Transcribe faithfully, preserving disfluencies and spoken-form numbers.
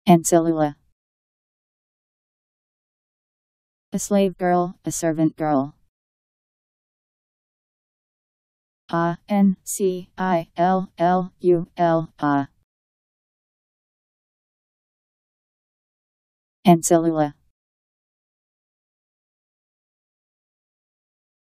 Ancillula. A slave girl, a servant girl. A N C I L L U L A. Ancillula.